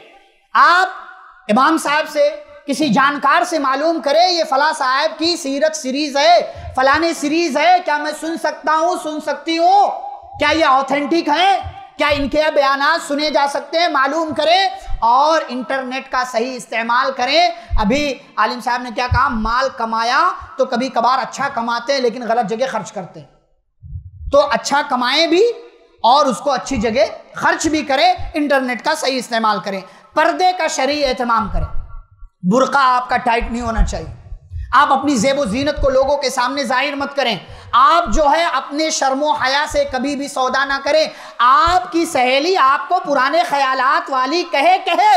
आप इमाम साहब से, किसी जानकार से मालूम करें, ये फला साहब की सीरत सीरीज है, फलाने सीरीज है, क्या मैं सुन सकता हूं, सुन सकती हूं, क्या ये ऑथेंटिक है, क्या इनके बयानात सुने जा सकते हैं, मालूम करें और इंटरनेट का सही इस्तेमाल करें। अभी आलिम साहब ने क्या कहा, माल कमाया तो कभी कभार अच्छा कमाते हैं लेकिन गलत जगह खर्च करते हैं, तो अच्छा कमाएं भी और उसको अच्छी जगह खर्च भी करें, इंटरनेट का सही इस्तेमाल करें। पर्दे का शरई एहतमाम करें, बुर्का आपका टाइट नहीं होना चाहिए, आप अपनी ज़ेबो ज़ीनत को लोगों के सामने जाहिर मत करें, आप जो है अपने शर्मो हया से कभी भी सौदा ना करें। आपकी सहेली आपको पुराने ख्यालात वाली कहे,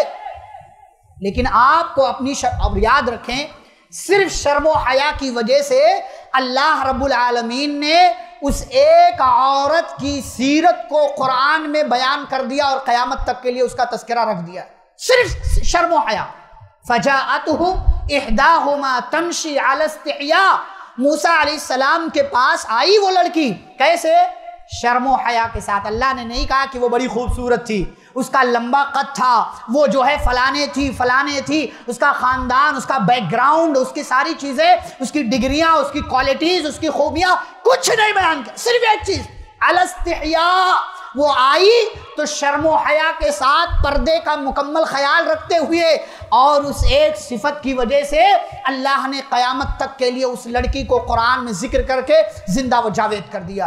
लेकिन आपको अपनी अब याद रखें, सिर्फ शर्मो हया की वजह से अल्लाह रब्बुल आलमीन ने उस एक औरत की सीरत को कुरान में बयान कर दिया और क़यामत तक के लिए उसका तज़किरा रख दिया, सिर्फ शर्मो हया। फजाअतहु इहदाहुमा तमशी अला इस्तिहया, मूसा अलैहिस्सलाम के पास आई वो लड़की, कैसे? शर्मो हया के साथ। अल्लाह ने नहीं कहा कि वो बड़ी खूबसूरत थी, उसका लंबा कद था, वो जो है फलाने थी, उसका खानदान, उसका बैकग्राउंड, उसकी सारी चीजें, उसकी डिग्रियां, उसकी क्वालिटीज, उसकी खूबियां कुछ नहीं बयान किया, सिर्फ एक चीज, अला इस्तिहया, वो आई तो शर्म व हया के साथ पर्दे का मुकम्मल ख्याल रखते हुए, और उस एक सिफत की वजह से अल्लाह ने क़यामत तक के लिए उस लड़की को कुरान में जिक्र करके जिंदा व जावेद कर दिया।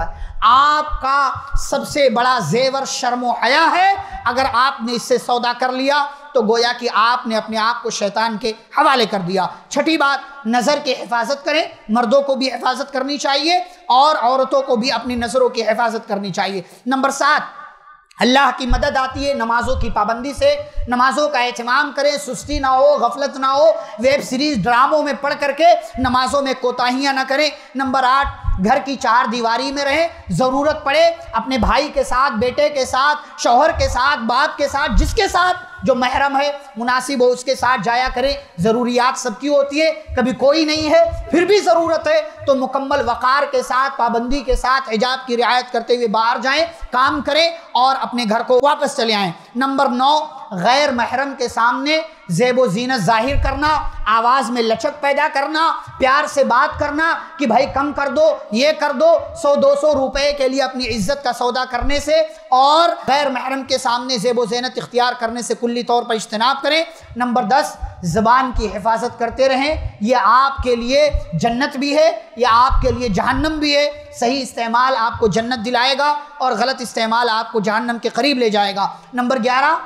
आपका सबसे बड़ा जेवर शर्म व हया है। अगर आपने इससे सौदा कर लिया तो गोया कि आपने अपने आप को शैतान के हवाले कर दिया। छठी बात, नज़र की हिफाजत करें। मर्दों को भी हिफाजत करनी चाहिए और औरतों को भी अपनी नज़रों की हिफाजत करनी चाहिए। नंबर 7, अल्लाह की मदद आती है नमाजों की पाबंदी से। नमाजों का एहतमाम करें, सुस्ती ना हो, गफलत ना हो, वेब सीरीज ड्रामों में पढ़ करके नमाजों में कोताहियाँ ना करें। नंबर 8, घर की 4 दीवारी में रहें। ज़रूरत पड़े अपने भाई के साथ, बेटे के साथ, शौहर के साथ, बाप के साथ, जिसके साथ जो महरम है मुनासिब हो उसके साथ जाया करें। ज़रूरियात सबकी होती है, कभी कोई नहीं है फिर भी ज़रूरत है तो मुकम्मल वक़ार के साथ, पाबंदी के साथ, हिजाब की रियायत करते हुए बाहर जाएं, काम करें और अपने घर को वापस चले आएँ। नंबर 9, गैर महरम के सामने ज़ेब व ज़ीनत ज़ाहिर करना, आवाज़ में लचक पैदा करना, प्यार से बात करना कि भाई कम कर दो, ये कर दो, 100-200 रुपए के लिए अपनी इज्जत का सौदा करने से और गैर महरम के सामने ज़ेब व ज़ीनत इख्तियार करने से कुल्ली तौर पर इज्तनाब करें। नंबर 10, ज़बान की हिफाजत करते रहें। यह आपके लिए जन्नत भी है, यह आपके लिए जहन्नम भी है। सही इस्तेमाल आपको जन्नत दिलाएगा और गलत इस्तेमाल आपको जहन्नम के करीब ले जाएगा। नंबर 11,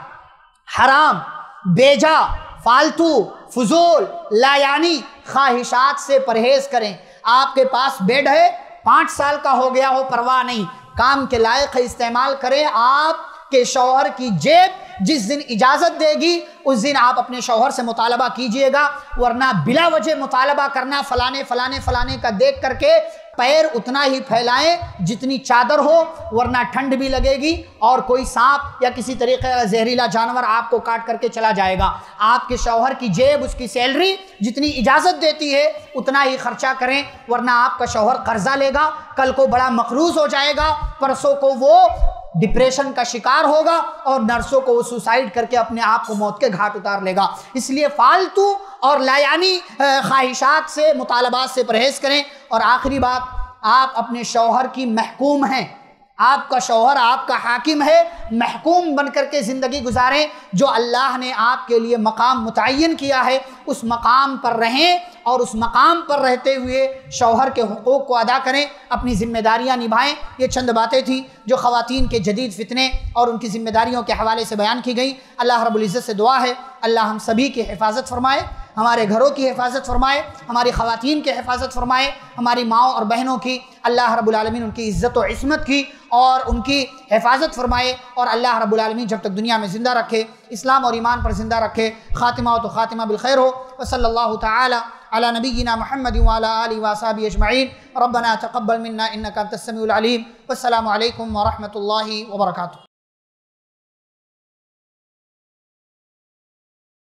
हराम, बेजा, फालतू, फजूल, लायानी ख्वाहिशात से परहेज करें। आपके पास बेड है, 5 साल का हो गया हो, परवाह नहीं, काम के लायक है, इस्तेमाल करें। आपके शौहर की जेब जिस दिन इजाज़त देगी उस दिन आप अपने शौहर से मुतालबा कीजिएगा, वरना बिला वजह मुतालबा करना फलाने फलाने फलाने का देख करके पैर उतना ही फैलाएं जितनी चादर हो, वरना ठंड भी लगेगी और कोई सांप या किसी तरीके का जहरीला जानवर आपको काट करके चला जाएगा। आपके शौहर की जेब, उसकी सैलरी जितनी इजाज़त देती है उतना ही खर्चा करें, वरना आपका शौहर कर्जा लेगा, कल को बड़ा मकरूज हो जाएगा, परसों को वो डिप्रेशन का शिकार होगा और नर्सों को वो सुसाइड करके अपने आप को मौत के घाट उतार लेगा। इसलिए फालतू और लायानी ख्वाहिशात से, मुतालबात से परहेज करें। और आखिरी बात, आप अपने शौहर की महकूम हैं, आपका शौहर आपका हाकिम है, महकूम बन करके ज़िंदगी गुजारें। जो अल्लाह ने आपके लिए मकाम मुतय्यन किया है उस मकाम पर रहें और उस मकाम पर रहते हुए शौहर के हुकूक़ को अदा करें, अपनी ज़िम्मेदारियाँ निभाएं। ये चंद बातें थी जो ख़वातीन के जदीद फितने और उनकी ज़िम्मेदारियों के हवाले से बयान की गई। अल्लाह रब्बुल इज़्ज़त से दुआ है अल्लाह हम सभी की हिफाजत फरमाए, हमारे घरों की हिफाजत फरमाए, हमारी ख़वातीन की हिफाजत फरमाए, हमारी माओ और बहनों की अल्लाह रब्बुल आलमीन उनकी इज़्ज़त और इस्मत की और उनकी हिफाजत फरमाए। और अल्लाह रब्बुल आलमीन जब तक दुनिया में ज़िंदा रखे, इस्लाम और ईमान पर ज़िंदा रखे, ख़ातिमा हो तो ख़ातिमा बिल खैर हो। व सल्लल्लाहु तआला अला नबिय्यिना मुहम्मद व अला आलिहि व अस्हाबिहि अजमईन। रब्बना तक़ब्बल मिन्ना इन्नका अंतस समीउल अलीम। वस्सलामु अलैकुम व रहमतुल्लाहि व बरकातुहू।